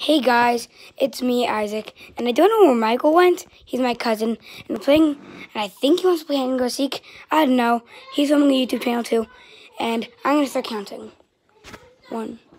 Hey guys, it's me, Isaac, and I don't know where Michael went. He's my cousin, and I think he wants to play hide and go seek. I don't know. He's filming a YouTube channel too, and I'm gonna start counting. 1,